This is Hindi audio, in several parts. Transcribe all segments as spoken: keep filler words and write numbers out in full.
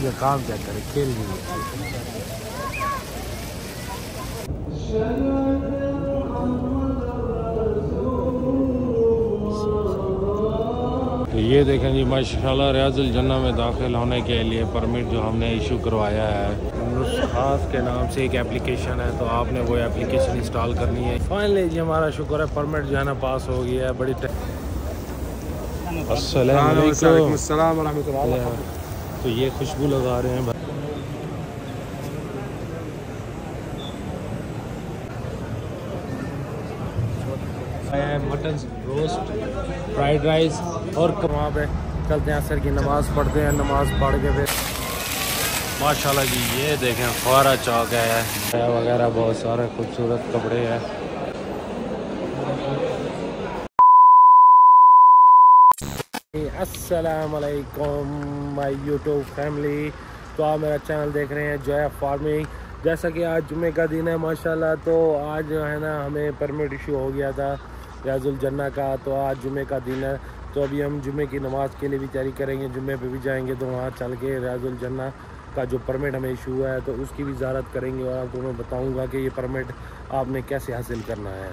का काम क्या करे, खेल रही है। तो ये देखें जी माशाल्लाह रियाजुल जन्ना में दाखिल होने के लिए परमिट जो हमने इशू करवाया है, नुस्खास के नाम से एक एप्लीकेशन है, तो आपने वो एप्लीकेशन इंस्टॉल करनी है। फाइनली जी हमारा शुक्र है परमिट जो है ना पास हो गया है। बड़ी अस्सलाम वालेकुम। तो ये खुशबू लगा रहे हैं मटन रोस्ट, फ्राइड राइस और वहाँ पे चलते हैं, असर की नमाज़ पढ़ते हैं, नमाज़ पढ़ के फिर माशाल्लाह जी ये देखें फुआरा चौक है वगैरह, बहुत सारे खूबसूरत कपड़े हैं। अस्सलाम वालेकुम माय यूट्यूब फैमिली। तो आप मेरा चैनल देख रहे हैं जोया फार्मिंग। जैसा कि आज जुमे का दिन है माशाल्लाह, तो आज जो है ना हमें परमिट इशू हो गया था रियाजुल जन्ना का। तो आज जुमे का दिन है, तो अभी हम जुमे की नमाज़ के लिए भी तैयारी करेंगे। जुमे पे भी जाएंगे तो वहाँ चल के रियाजुल जन्ना का जो परमिट हमें इशू हुआ है तो उसकी भी ज़ियारत करेंगे और आपको मैं बताऊँगा कि ये परमिट आपने कैसे हासिल करना है।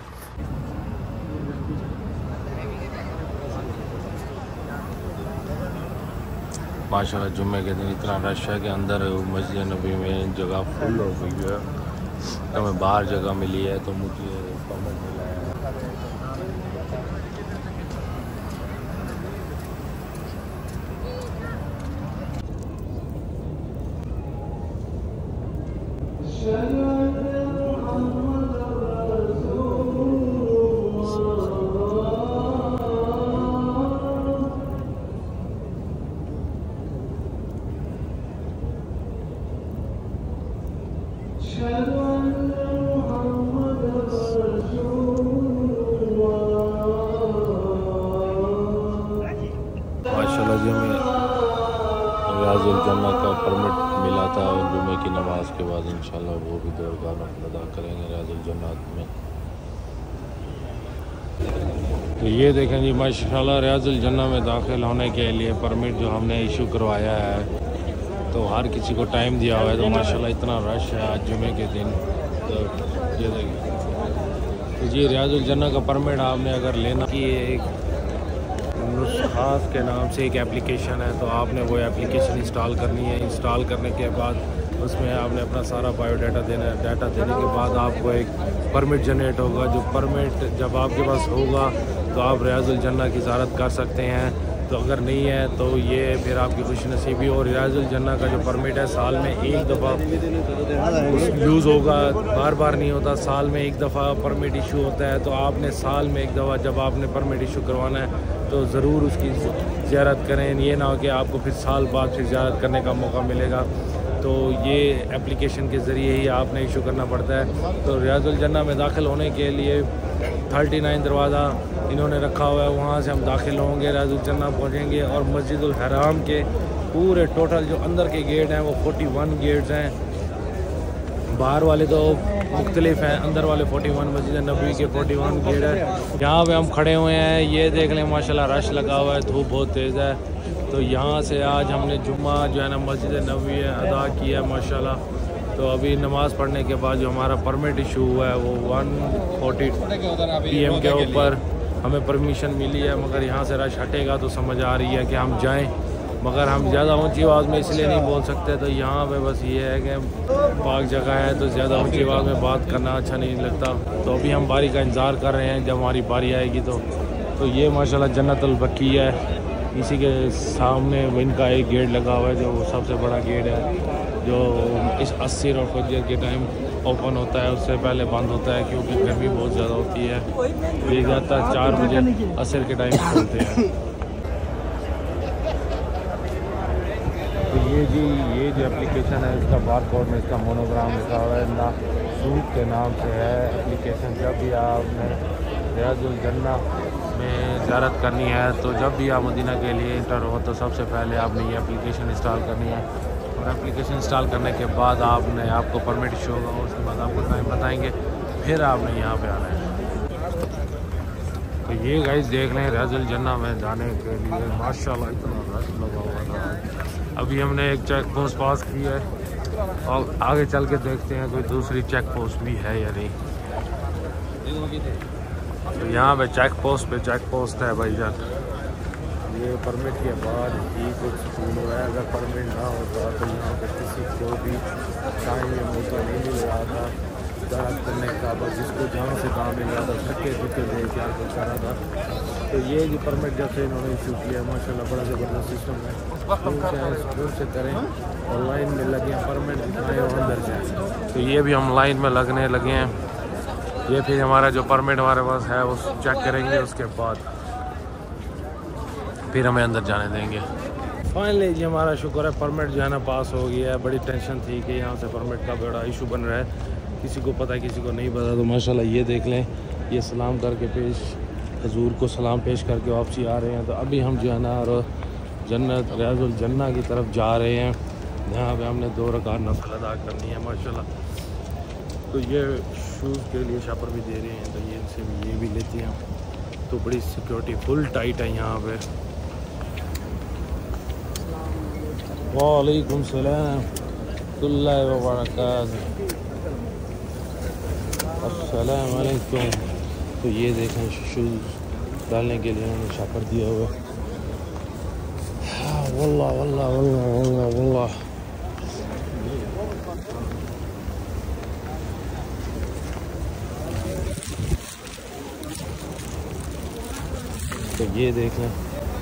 माशाल्लाह जुम्मे के दिन इतना रश है कि अंदर मस्जिद नबी में जगह फुल हो गई है। हमें बाहर जगह मिली है तो मुझे परमिट मिला है। माशाल्लाह जी हमें रियाजुल जन्ना का परमिट मिला था और जुमे की नमाज के बाद इंशाल्लाह वो भी दरगाह अदा करेंगे रियाजुल जन्ना में। तो ये देखें जी माशाल्लाह रियाजुल जन्ना में दाखिल होने के लिए परमिट जो हमने इशू करवाया है, तो हर किसी को टाइम दिया हुआ है। तो माशाल्लाह इतना रश है आज जुमे के दिन। तो ये देखिए तो जी रियाजुल जन्ना का परमिट आपने अगर लेना कि एक नुस्खास के नाम से एक एप्लीकेशन है, तो आपने वो एप्लीकेशन इंस्टॉल करनी है। इंस्टॉल करने के बाद उसमें आपने अपना सारा बायोडाटा देना है। डाटा देने के बाद आपको एक परमिट जनरेट होगा। जो परमिट जब आपके पास होगा तो आप रियाजुल जन्ना की ज़ियारत कर सकते हैं। तो अगर नहीं है तो ये फिर आपकी खुशनसीबी। और रियाजुल जन्ना का जो परमिट है साल में एक दफ़ा यूज़ होगा, बार बार नहीं होता। साल में एक दफ़ा परमिट इशू होता है, तो आपने साल में एक दफ़ा जब आपने परमिट इशू करवाना है तो ज़रूर उसकी ज़ियारत करें। ये ना हो कि आपको फिर साल बाद फिर ज़ियारत करने का मौका मिलेगा। तो ये एप्लीकेशन के ज़रिए ही आपने इशू करना पड़ता है। तो रियाजुल जन्ना में दाखिल होने के लिए थर्टी नाइन दरवाज़ा इन्होंने रखा हुआ है, वहाँ से हम दाखिल होंगे, रियाजुल जन्ना पहुँचेंगे। और मस्जिदुल हराम के पूरे टोटल जो अंदर के गेट हैं वो फोर्टी वन गेट्स हैं। बाहर वाले तो मुख्तलिफ हैं, अंदर वाले फोर्टी वन मस्जिद नबी के फोर्टी वन गेट है। यहाँ पे हम खड़े हुए हैं, ये देख लें माशाल्लाह रश लगा हुआ है, धूप बहुत तेज़ है। तो यहाँ से आज हमने जुम्मा जो है ना मस्जिद नबी अदा किया माशाल्लाह। तो अभी नमाज़ पढ़ने के बाद जो हमारा परमिट इशू हुआ है वो वन फोर्टी पी एम के ऊपर हमें परमिशन मिली है। मगर यहाँ से रश हटेगा तो समझ आ रही है कि हम जाएं, मगर हम ज़्यादा ऊंची आवाज़ में इसलिए नहीं बोल सकते। तो यहाँ पे बस ये है कि पाक जगह है तो ज़्यादा ऊंची आवाज़ में बात करना अच्छा नहीं लगता। तो अभी हम बारी का इंतज़ार कर रहे हैं, जब हमारी बारी आएगी तो तो ये माशाल्लाह जन्नतुल बकी है। इसी के सामने इनका एक गेट लगा हुआ है जो सबसे बड़ा गेट है, जो इस अस्सी और फजर के टाइम ओपन होता है, उससे पहले बंद होता है क्योंकि गर्मी बहुत ज़्यादा होती है। तो ये ज़्यादातर चार बजे असर के टाइम खोलते हैं। तो ये जी ये जो एप्लीकेशन है इसका बार कोड में इसका मोनोग्राम लिखा हुआ है, ना सूट के नाम से है एप्लीकेशन। जब भी आपने रियाजुल जन्ना में ज़ियारत करनी है, तो जब भी आप मदीना के लिए इंटर हो तो सबसे पहले आपने ये एप्लीकेशन इंस्टॉल करनी है। और एप्लीकेशन इंस्टॉल करने के बाद आपने आपको परमिट इशू होगा, उसके बाद आपको टाइम बताएंगे, फिर आपने यहाँ पे आना है। तो ये गाइस देख लें रियाजुल जन्ना में जाने के लिए माशाल्लाह इतना रश लगा हुआ था। अभी हमने एक चेक पोस्ट पास की है और आगे चल के देखते हैं कोई दूसरी चेक पोस्ट भी है या नहीं। तो यहाँ पे चेक पोस्ट पे चेक पोस्ट है भाईजान। ये परमिट के बाद ही कुछ स्कूल हुआ है। अगर परमिट ना होता तो यहाँ पे किसी को भी टाइम या मौका नहीं मिल रहा था दराज करने का। बस जिसको जहाँ से काम मिल रहा था धक्के धुक्के दे के आगे करा था। तो ये जो परमिट जब से इन्होंने इशू किया माशाल्लाह बड़ा ज़बरदस्त सिस्टम है। स्कूल से स्कूल से करें और लाइन में लगे हैं परमिट दिखाएँ और अंदर जाएँ। तो ये भी हम लाइन में लगने लगे हैं। ये फिर हमारा जो परमिट हमारे पास है वो चेक करेंगे, उसके बाद फिर हमें अंदर जाने देंगे। फाइनली जी हमारा शुक्र है परमिट जो है ना पास हो गया है। बड़ी टेंशन थी कि यहाँ से परमिट का बड़ा इशू बन रहा है, किसी को पता है किसी को नहीं पता। तो माशाल्लाह ये देख लें, ये सलाम करके पेश हजूर को सलाम पेश करके वापसी आ रहे हैं। तो अभी हम जो है ना और जन्नत रियाजुल जन्ना की तरफ जा रहे हैं। यहाँ पे हमने दो रकात नफल अदा करनी है माशाल्लाह। तो ये शूज़ के लिए शापर भी दे रहे हैं, तो ये इनसे भी ये भी लेते हैं। तो बड़ी सिक्योरिटी फुल टाइट है यहाँ पे। वालेकुम सलाम तुल्लाह व बरकातहू। अस्सलाम वालेकुम। तो ये देखें शूज़ डालने के लिए उन्होंने शापर दिया हुआ है। वल्लाह वल्लाह वल्लाह वल्लाह वल्लाह। तो ये देख लें।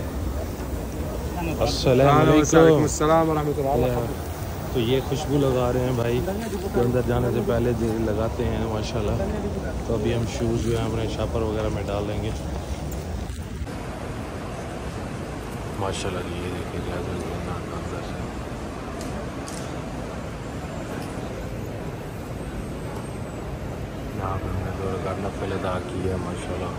अस्सलाम वालेकुम। तो ये खुशबू लगा रहे हैं भाई, तो अंदर जाने से पहले लगाते हैं माशाल्लाह। तो अभी हम शूज़ जो हैं अपने शापर वगैरह में डाल देंगे माशाल्लाह। ये देखिए अंदर से यहाँ पर हमने दो रकात नफल अदा की है माशाल्लाह।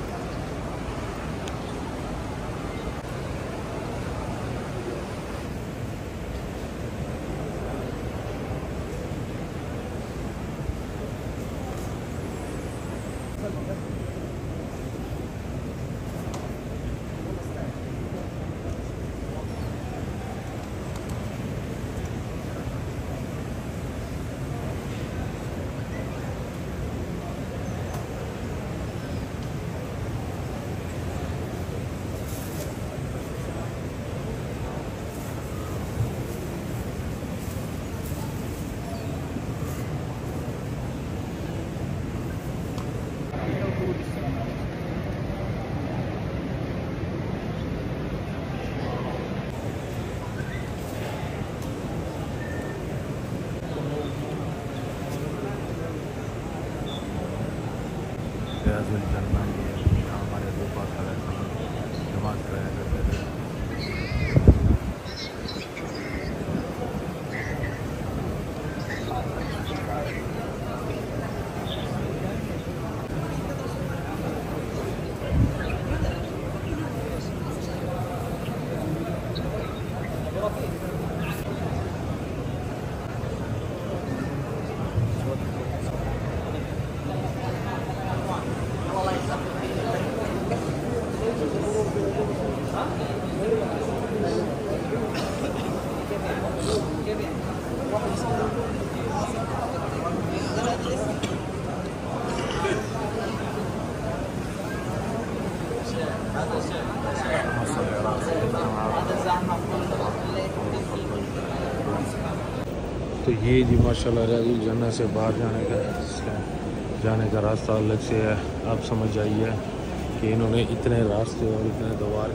रियाजुल जन्ना ये हमारे दो पास जमात कराया करते थे। तो ये जी माशाल्लाह रियाजुल जन्ना से बाहर जाने का जाने का रास्ता अलग से है। आप समझ जाइए कि इन्होंने इतने रास्ते और इतने द्वार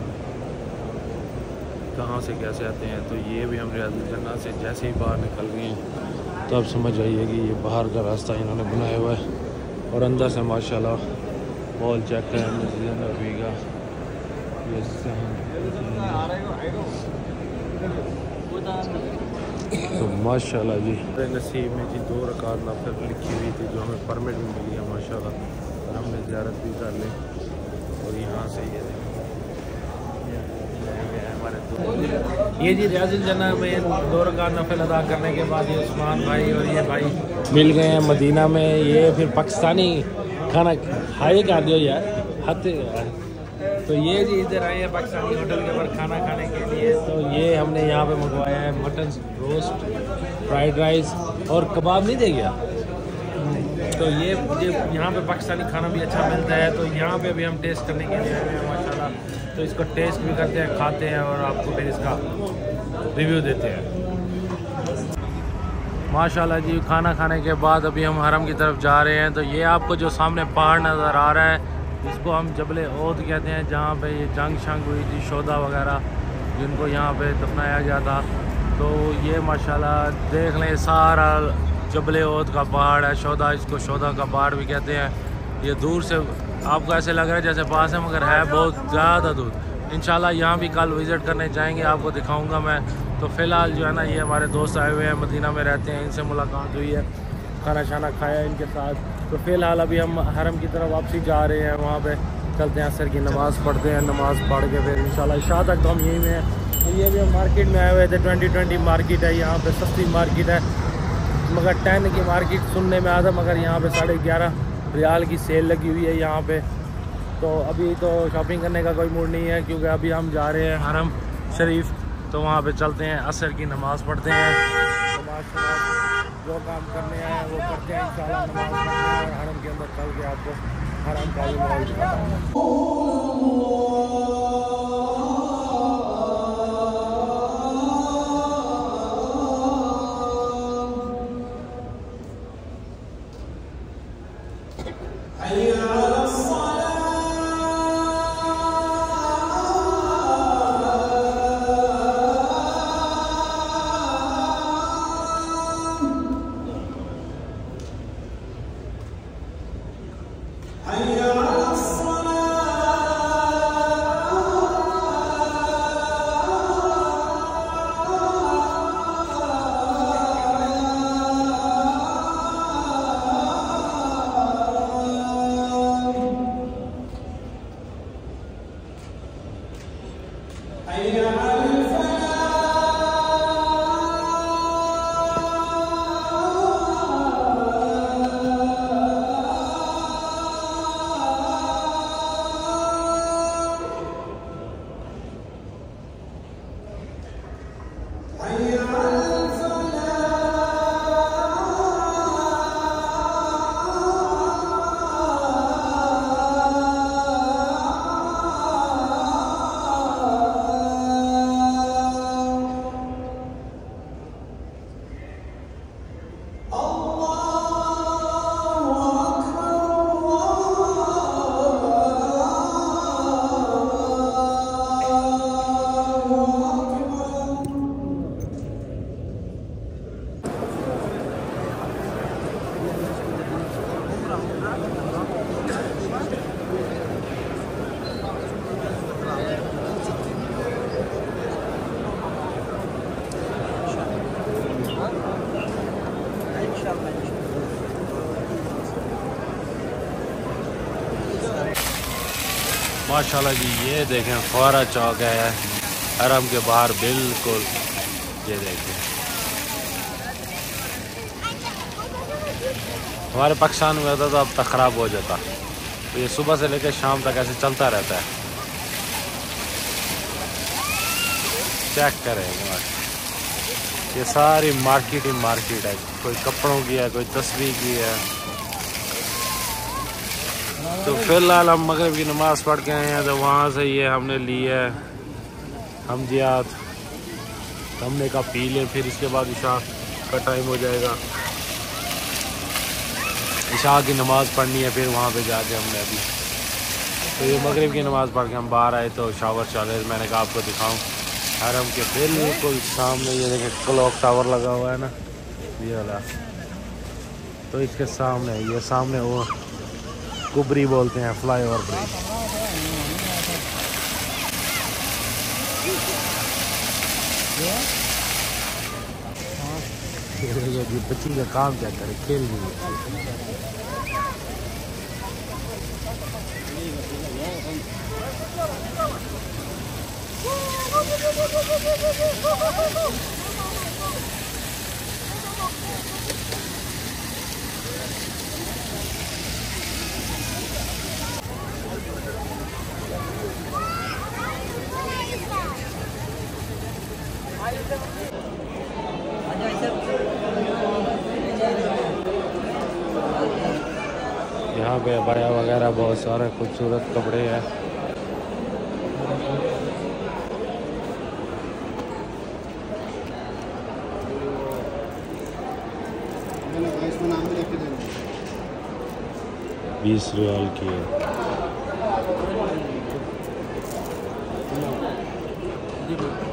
कहाँ से कैसे आते हैं। तो ये भी हम रियाजुल जन्ना से जैसे ही बाहर निकल गए हैं तो आप समझ जाइए कि ये बाहर का रास्ता इन्होंने बनाया हुआ है। और अंदर से माशाल्लाह मॉल चेक है मस्जिद नबी का। तो माशाल्लाह जी नसीब में जी दो रकात नफल लिखी हुई थी जो हमें परमिट भी मिली है माशाल्लाह। और हमने ज़ियारत भी कर ली। और यहाँ से ये हमारे ये जी रियाजुल जन्ना में दो रकात नफल अदा करने के बाद ये उस्मान भाई और ये भाई मिल गए हैं मदीना में। ये फिर पाकिस्तानी खाना खाए कर दियो यार। हाथे तो ये जी इधर आए हैं पाकिस्तानी होटल के ऊपर खाना खाने के लिए। तो ये हमने यहाँ पे मंगवाया है मटन रोस्ट, फ्राइड राइस और कबाब नहीं दे गया। तो ये ये यहाँ पे पाकिस्तानी खाना भी अच्छा मिलता है, तो यहाँ पे भी हम टेस्ट करने के लिए आए हैं माशाल्लाह। तो इसको टेस्ट भी करते हैं, खाते हैं और आपको फिर इसका रिव्यू देते हैं माशाल्लाह जी। खाना खाने के बाद अभी हम हरम की तरफ जा रहे हैं। तो ये आपको जो सामने पहाड़ नज़र आ रहा है इसको हम जबल ओद कहते हैं, जहाँ पे ये जंग शंग हुई थी, शोदा वगैरह जिनको यहाँ पे दफनाया गया था। तो ये माशाल्लाह देख लें सारा जबल ओद का पहाड़ है, शोदा इसको शोदा का पहाड़ भी कहते हैं। ये दूर से आपको ऐसे लग रहा है जैसे पास है, मगर है बहुत ज़्यादा दूर। इंशाल्लाह यहाँ भी कल विज़िट करने जाएंगे, आपको दिखाऊंगा मैं। तो फ़िलहाल जो है ना ये हमारे दोस्त आए हुए हैं, मदीना में रहते हैं, इनसे मुलाकात हुई है, खाना शाना खाया इनके साथ। तो फ़िलहाल अभी हम हरम की तरफ वापसी जा रहे हैं, वहाँ पे चलते हैं, असर की नमाज़ पढ़ते हैं, नमाज़ पढ़ के फिर इंशाल्लाह इशा तक तो हम यहीं में हैं। तो ये भी हम मार्केट में आए हुए थे, ट्वेंटी ट्वेंटी मार्केट है यहाँ पे, सस्ती मार्केट है, मगर टेन की मार्केट सुनने में आता, मगर यहाँ पे साढ़े ग्यारह रियाल की सेल लगी हुई है यहाँ पे। तो अभी तो शॉपिंग करने का कोई मूड नहीं है, क्योंकि अभी हम जा रहे हैं हरम शरीफ। तो वहाँ पे चलते हैं, असर की नमाज़ पढ़ते हैं, नमाज जो काम करने आए हैं वो करते हैं इंशाल्लाह, नमाज पढ़ते हैं और हरम के अंदर चल के आपको हरम का भी माहौल दिखाता हूँ। माशाल्लाह जी, ये देखें फुआरा चौक है हरम के बाहर बिल्कुल, ये देखें। हमारे पाकिस्तान में होता तो अब तक ख़राब हो जाता। तो ये सुबह से लेकर शाम तक ऐसे चलता रहता है। चेक करें, ये सारी मार्केट ही मार्केट है, कोई कपड़ों की है, कोई तस्वीर की है। तो फिलहाल हम मगरिब की नमाज़ पढ़ के आए हैं, तो वहाँ से ये हमने ली है हमदियात, हमने कहा पी लें, फिर इसके बाद इशा का टाइम हो जाएगा, इशा की नमाज़ पढ़नी है फिर वहाँ पे जाके हमने अभी। तो ये मगरिब की नमाज़ पढ़ के हम बाहर आए, तो शावर चले, मैंने कहा आपको दिखाऊं हरम के बिल्कुल सामने ये देखें क्लॉक टावर लगा हुआ है ना, ये वाला। तो इसके सामने ये सामने वो कुबरी बोलते हैं, फ्लाई ओवर ब्रिज। बच्ची का काम क्या करे, खेल रही है। यहाँ पे अबाया वगैरह बहुत सारे खूबसूरत कपड़े हैं। बीस रियाल की है।